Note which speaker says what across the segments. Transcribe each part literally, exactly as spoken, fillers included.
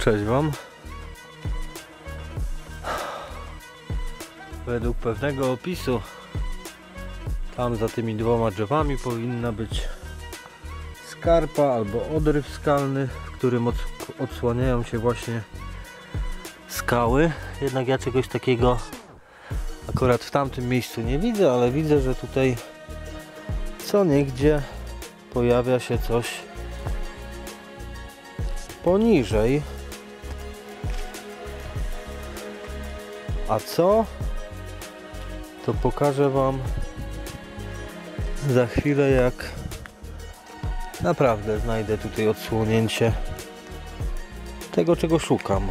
Speaker 1: Cześć Wam. Według pewnego opisu tam za tymi dwoma drzewami powinna być skarpa albo odryw skalny, w którym od, odsłaniają się właśnie skały. Jednak ja czegoś takiego akurat w tamtym miejscu nie widzę, ale widzę, że tutaj co niegdzie pojawia się coś poniżej. A co? To pokażę Wam za chwilę, jak naprawdę znajdę tutaj odsłonięcie tego, czego szukam.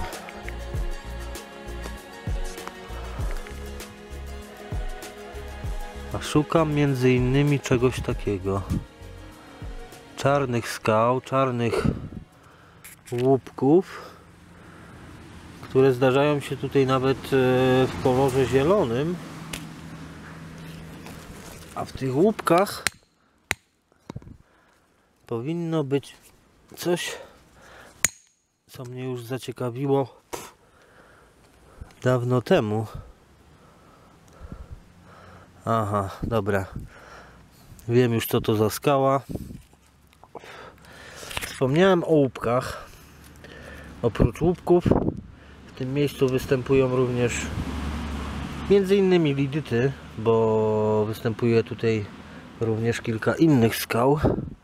Speaker 1: A szukam między innymi czegoś takiego. Czarnych skał, czarnych łupków, które zdarzają się tutaj nawet w kolorze zielonym, a w tych łupkach powinno być coś, co mnie już zaciekawiło dawno temu. Aha, dobra, wiem już, co to za skała. Wspomniałem o łupkach. Oprócz łupków w tym miejscu występują również między innymi lidyty, bo występuje tutaj również kilka innych skał.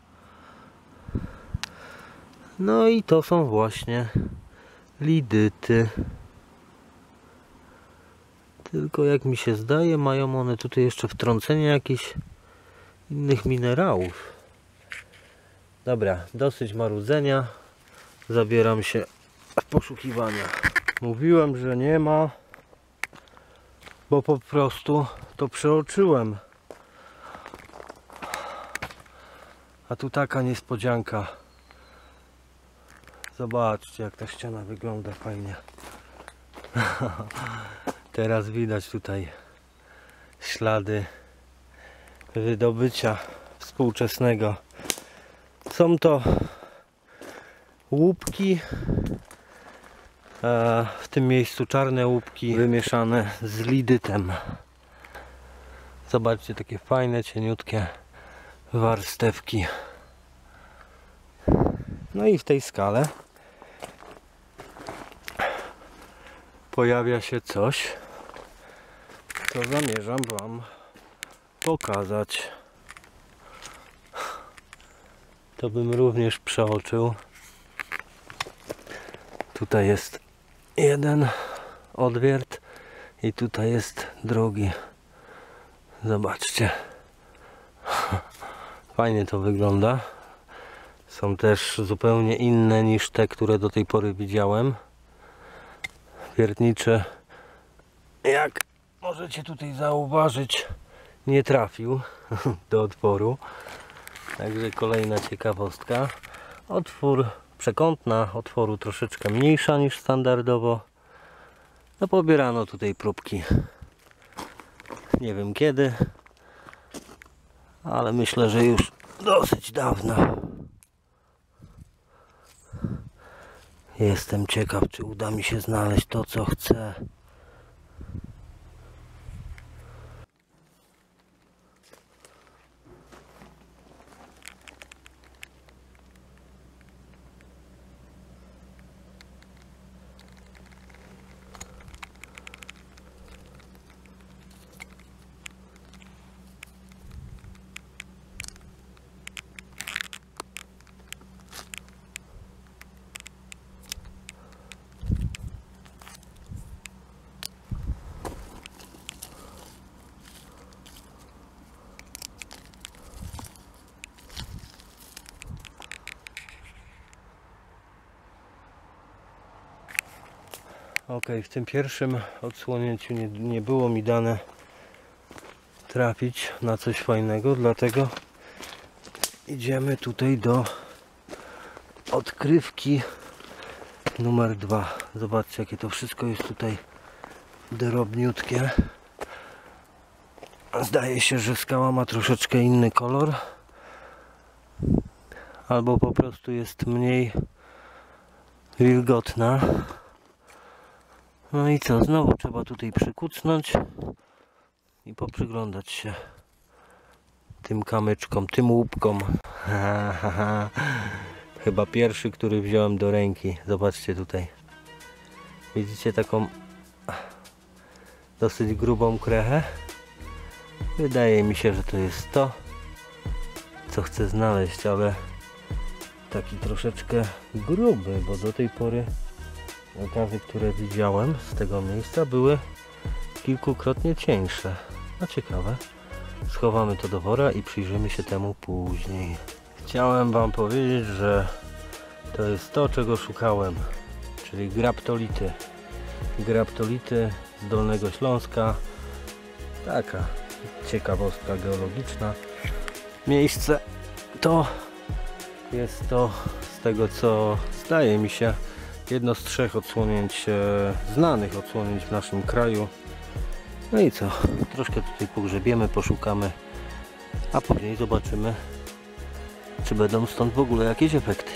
Speaker 1: No i to są właśnie lidyty. Tylko jak mi się zdaje, mają one tutaj jeszcze wtrącenie jakichś innych minerałów. Dobra, dosyć marudzenia. Zabieram się w poszukiwania. Mówiłem, że nie ma, bo po prostu to przeoczyłem. A tu taka niespodzianka. Zobaczcie, jak ta ściana wygląda fajnie. Teraz widać tutaj ślady wydobycia współczesnego. Są to łupki, w tym miejscu czarne łupki wymieszane z lidytem. Zobaczcie, takie fajne, cieniutkie warstewki. No i w tej skale pojawia się coś, co zamierzam Wam pokazać. To bym również przeoczył. Tutaj jest jeden odwiert i tutaj jest drugi. Zobaczcie. Fajnie to wygląda. Są też zupełnie inne niż te, które do tej pory widziałem. Wiertniczy, jak możecie tutaj zauważyć, nie trafił do otworu. Także kolejna ciekawostka. Otwór, przekątna otworu troszeczkę mniejsza niż standardowo. No, pobierano tutaj próbki. Nie wiem kiedy, ale myślę, że już dosyć dawno. Jestem ciekaw, czy uda mi się znaleźć to, co chcę. Ok, w tym pierwszym odsłonięciu nie, nie było mi dane trafić na coś fajnego, dlatego idziemy tutaj do odkrywki numer dwa. Zobaczcie, jakie to wszystko jest tutaj drobniutkie. Zdaje się, że skała ma troszeczkę inny kolor, albo po prostu jest mniej wilgotna. No i co, znowu trzeba tutaj przykucnąć i poprzyglądać się tym kamyczkom, tym łupkom. Ha, ha, ha. Chyba pierwszy, który wziąłem do ręki. Zobaczcie tutaj. Widzicie taką dosyć grubą krechę? Wydaje mi się, że to jest to, co chcę znaleźć, ale taki troszeczkę gruby, bo do tej pory okazy, które widziałem z tego miejsca, były kilkukrotnie cieńsze. No ciekawe. Schowamy to do wora i przyjrzymy się temu później. Chciałem wam powiedzieć, że to jest to, czego szukałem, czyli graptolity. Graptolity z Dolnego Śląska. Taka ciekawostka geologiczna. Miejsce to jest to, z tego co zdaje mi się, jedno z trzech odsłonięć, e, znanych odsłonięć w naszym kraju. No i co? Troszkę tutaj pogrzebiemy, poszukamy, a później zobaczymy, czy będą stąd w ogóle jakieś efekty.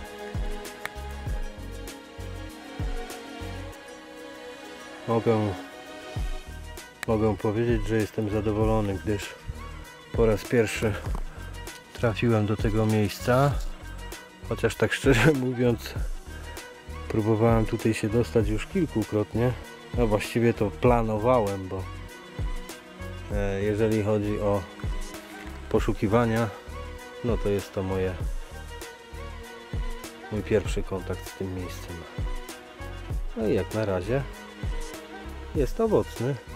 Speaker 1: Mogę, mogę powiedzieć, że jestem zadowolony, gdyż po raz pierwszy trafiłem do tego miejsca. Chociaż tak szczerze mówiąc, próbowałem tutaj się dostać już kilkukrotnie. No właściwie to planowałem, bo e, jeżeli chodzi o poszukiwania, no to jest to moje mój pierwszy kontakt z tym miejscem. No i jak na razie jest owocny.